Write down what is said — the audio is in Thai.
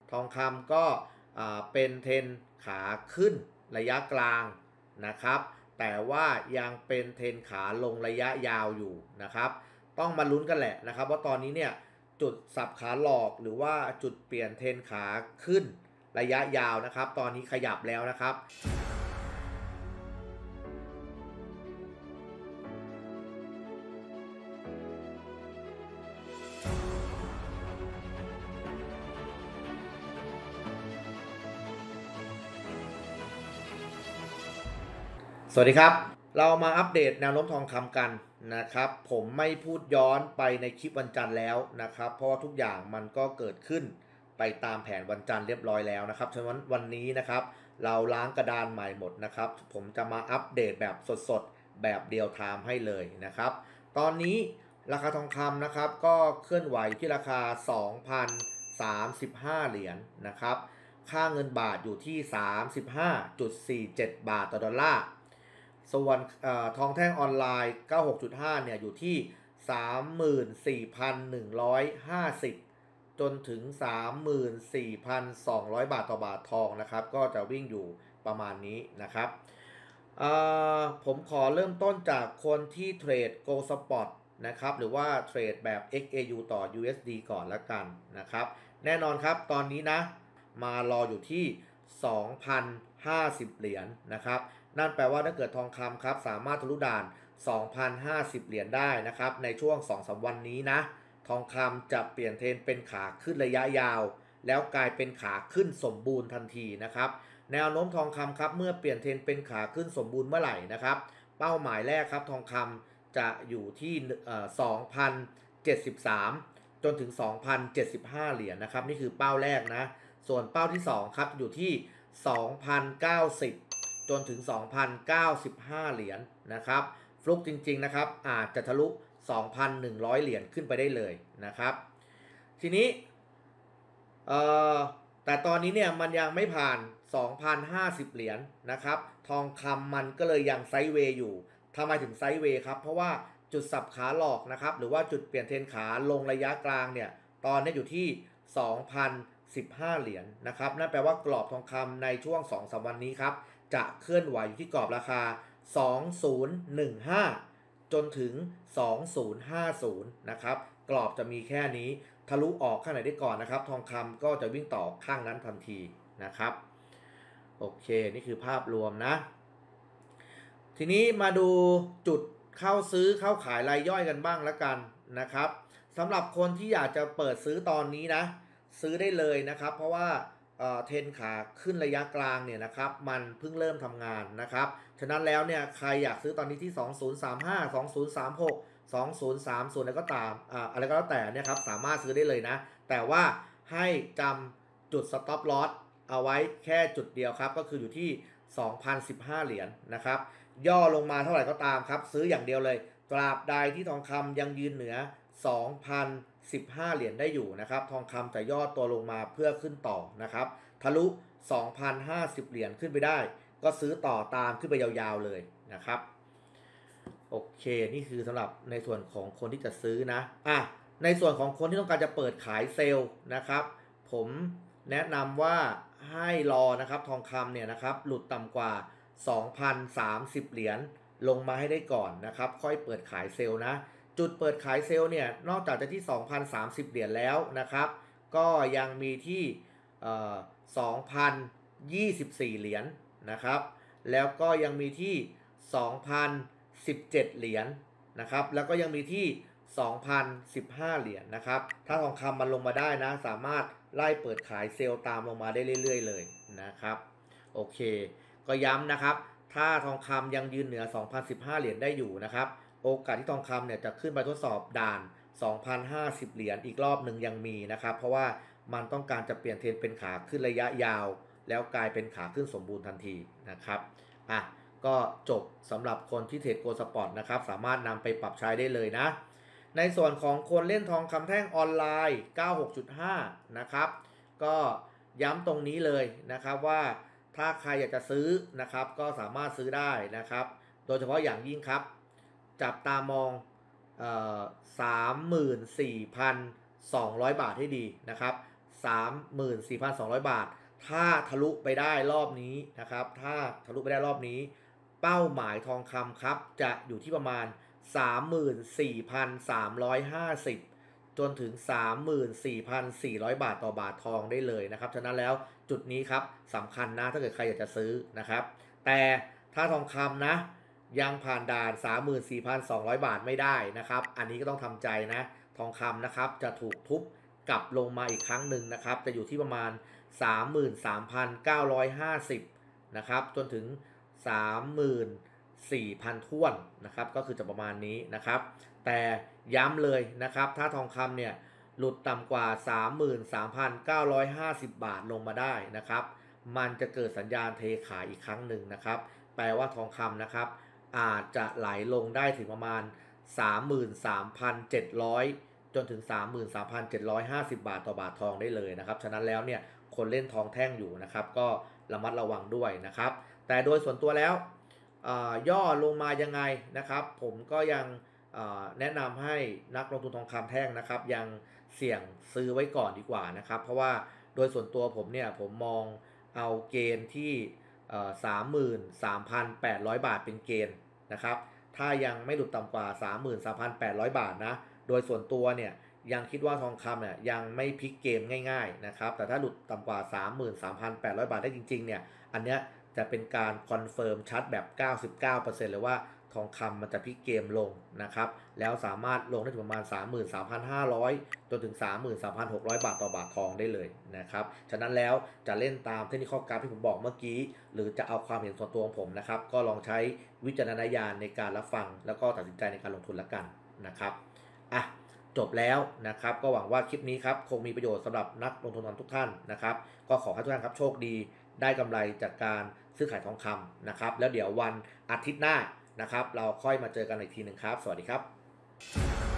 ทองคำก็เป็นเทรนขาขึ้นระยะกลางนะครับแต่ว่ายังเป็นเทรนขาลงระยะยาวอยู่นะครับต้องมาลุ้นกันแหละนะครับว่าตอนนี้เนี่ยจุดสับขาหลอกหรือว่าจุดเปลี่ยนเทรนขาขึ้นระยะยาวนะครับตอนนี้ขยับแล้วนะครับสวัสดีครับเรามาอัปเดตแนวโน้มทองคำกันนะครับผมไม่พูดย้อนไปในคลิปวันจันทร์แล้วนะครับเพราะว่าทุกอย่างมันก็เกิดขึ้นไปตามแผนวันจันทร์เรียบร้อยแล้วนะครับฉะนั้นวันนี้นะครับเราล้างกระดานใหม่หมดนะครับผมจะมาอัปเดตแบบสดๆแบบเดียวไทม์ให้เลยนะครับตอนนี้ราคาทองคำนะครับก็เคลื่อนไหวที่ราคา 2,035 เหรียญนะครับค่าเงินบาทอยู่ที่ 35.47 บาทต่อดอลลาร์ส่วนทองแท่งออนไลน์ 96.5 เนี่ยอยู่ที่ 34,150 จนถึง 34,200 บาทต่อบาททองนะครับก็จะวิ่งอยู่ประมาณนี้นะครับผมขอเริ่มต้นจากคนที่เทรด Gold Spot นะครับหรือว่าเทรดแบบ XAU ต่อ USD ก่อนละกันนะครับแน่นอนครับตอนนี้นะมารออยู่ที่ 2,050 เหรียญนะครับนั่นแปลว่าถ้าเกิดทองคำครับสามารถทะลุด่าน 2,050 เหรียญได้นะครับในช่วง 2-3 วันนี้นะทองคำจะเปลี่ยนเทรนเป็นขาขึ้นระยะยาวแล้วกลายเป็นขาขึ้นสมบูรณ์ทันทีนะครับแนวโน้มทองคำครับเมื่อเปลี่ยนเทรนเป็นขาขึ้นสมบูรณ์เมื่อไหร่นะครับเป้าหมายแรกครับทองคำจะอยู่ที่2,073 จนถึง 2,075 เหรียญนะครับนี่คือเป้าแรกนะส่วนเป้าที่2ครับอยู่ที่ 2,090 จนถึง 2,095 เหรียญนะครับฟลุกจริงๆนะครับอาจจะทะลุ 2,100 เหรียญขึ้นไปได้เลยนะครับทีนี้แต่ตอนนี้เนี่ยมันยังไม่ผ่าน 2,050 เหรียญนะครับทองคำมันก็เลยยังไซด์เวย์อยู่ทำไมถึงไซด์เวย์ครับเพราะว่าจุดสับขาหลอกนะครับหรือว่าจุดเปลี่ยนเทรนขาลงระยะกลางเนี่ยตอนนี้อยู่ที่ 2,015 เหรียญนะครับนั่นแปลว่ากรอบทองคำในช่วง 2-3 วันนี้ครับจะเคลื่อนไหวอยู่ที่กรอบราคา 2015 จนถึง 2050 นะครับกรอบจะมีแค่นี้ทะลุออกข้างไหนได้ก่อนนะครับทองคำก็จะวิ่งต่อข้างนั้นทันทีนะครับโอเคนี่คือภาพรวมนะทีนี้มาดูจุดเข้าซื้อเข้าขายรายย่อยกันบ้างแล้วกันนะครับสำหรับคนที่อยากจะเปิดซื้อตอนนี้นะซื้อได้เลยนะครับเพราะว่าเทรนขาขึ้นระยะกลางเนี่ยนะครับมันเพิ่งเริ่มทำงานนะครับฉะนั้นแล้วเนี่ยใครอยากซื้อตอนนี้ที่2035 2036 2030อะไรก็ตามอะไรก็แล้วแต่เนี่ยครับสามารถซื้อได้เลยนะแต่ว่าให้จำจุด stop loss เอาไว้แค่จุดเดียวครับก็คืออยู่ที่ 2,015 เหรียญนะครับย่อลงมาเท่าไหร่ก็ตามครับซื้ออย่างเดียวเลยตราบใดที่ทองคำยังยืนเหนือ 2,015 เหรียญได้อยู่นะครับทองคำจะย่อตัวลงมาเพื่อขึ้นต่อนะครับทะลุ 2,050 เหรียญขึ้นไปได้ก็ซื้อต่อตามขึ้นไปยาวๆเลยนะครับโอเคนี่คือสำหรับในส่วนของคนที่จะซื้อนะในส่วนของคนที่ต้องการจะเปิดขายเซลล์นะครับผมแนะนำว่าให้รอนะครับทองคำเนี่ยนะครับหลุดต่ำกว่า 2,030 เหรียญลงมาให้ได้ก่อนนะครับค่อยเปิดขายเซลล์นะจุดเปิดขายเซลล์เนี่ยนอกจากจะที่ 2,030 เหรียญแล้วนะครับก็ยังมีที่2,024 เหรียญนะครับแล้วก็ยังมีที่ 2,017 เหรียญนะครับแล้วก็ยังมีที่ 2,015 เหรียญนะครับถ้าทองคำมันลงมาได้นะสามารถไล่เปิดขายเซลล์ตามลงมาได้เรื่อยๆเลยนะครับโอเคก็ย้ำนะครับถ้าทองคำยังยืนเหนือ 2,015 เหรียญได้อยู่นะครับโอกาสที่ทองคำเนี่ยจะขึ้นไปทดสอบด่าน 2,050 เหรียญอีกรอบหนึ่งยังมีนะครับเพราะว่ามันต้องการจะเปลี่ยนเทรนเป็นขาขึ้นระยะยาวแล้วกลายเป็นขาขึ้นสมบูรณ์ทันทีนะครับก็จบสำหรับคนที่เทรดโกลด์สปอร์ตนะครับสามารถนำไปปรับใช้ได้เลยนะในส่วนของคนเล่นทองคำแท่งออนไลน์ 96.5 นะครับก็ย้ำตรงนี้เลยนะครับว่าถ้าใครอยากจะซื้อนะครับก็สามารถซื้อได้นะครับโดยเฉพาะอย่างยิ่งครับจับตามอง34,200 บาทให้ดีนะครับ 34,200 บาทถ้าทะลุไปได้รอบนี้นะครับถ้าทะลุไปได้รอบนี้เป้าหมายทองคำครับจะอยู่ที่ประมาณ 34,350 จนถึง 34,400 บาทต่อบาททองได้เลยนะครับฉะนั้นแล้วจุดนี้ครับสำคัญนะถ้าเกิดใครอยากจะซื้อนะครับแต่ถ้าทองคำนะยังผ่านด่าน 34,200 บาทไม่ได้นะครับอันนี้ก็ต้องทำใจนะทองคำนะครับจะถูกทุบกลับลงมาอีกครั้งหนึ่งนะครับจะอยู่ที่ประมาณ 33,950 นะครับจนถึง 34,000 ท้วนนะครับก็คือจะประมาณนี้นะครับแต่ย้ำเลยนะครับถ้าทองคำเนี่ยหลุดต่ำกว่า 33,950 บาทลงมาได้นะครับมันจะเกิดสัญญาณเทขายอีกครั้งหนึ่งนะครับแปลว่าทองคำนะครับอาจจะไหลลงได้ถึงประมาณ 33,700 จนถึง 33,750 บาทต่อบาททองได้เลยนะครับฉะนั้นแล้วเนี่ยคนเล่นทองแท่งอยู่นะครับก็ระมัดระวังด้วยนะครับแต่โดยส่วนตัวแล้วย่อลงมายังไงนะครับผมก็ยังแนะนำให้นักลงทุนทองคำแท่งนะครับยังเสี่ยงซื้อไว้ก่อนดีกว่านะครับเพราะว่าโดยส่วนตัวผมเนี่ยผมมองเอาเกณฑ์ที่33,800 บาทเป็นเกณฑ์นะครับถ้ายังไม่หลุดต่ำกว่า 33,800 บาทนะโดยส่วนตัวเนี่ยยังคิดว่าทองคำเนี่ยยังไม่พลิกเกมง่ายๆนะครับแต่ถ้าหลุดต่ำกว่า 33,800 บาทได้จริงๆเนี่ยอันเนี้ยจะเป็นการคอนเฟิร์มชัดแบบ 99% เลยว่าทองคำมันจะพลิกเกมลงนะครับแล้วสามารถลงได้ถึงประมาณ 33,500 จนถึง 33,600 บาทต่อบาททองได้เลยนะครับฉะนั้นแล้วจะเล่นตามเทคนิคกราฟที่ผมบอกเมื่อกี้หรือจะเอาความเห็นส่วนตัวของผมนะครับก็ลองใช้วิจารณญาณในการรับฟังแล้วก็ตัดสินใจในการลงทุนแล้วกันนะครับอ่ะจบแล้วนะครับก็หวังว่าคลิปนี้ครับคงมีประโยชน์สำหรับนักลงทุนทุกท่านนะครับก็ขอให้ทุกท่านครับโชคดีได้กำไรจากการซื้อขายทองคำนะครับแล้วเดี๋ยววันอาทิตย์หน้านะครับเราค่อยมาเจอกันอีกทีหนึ่งครับสวัสดีครับ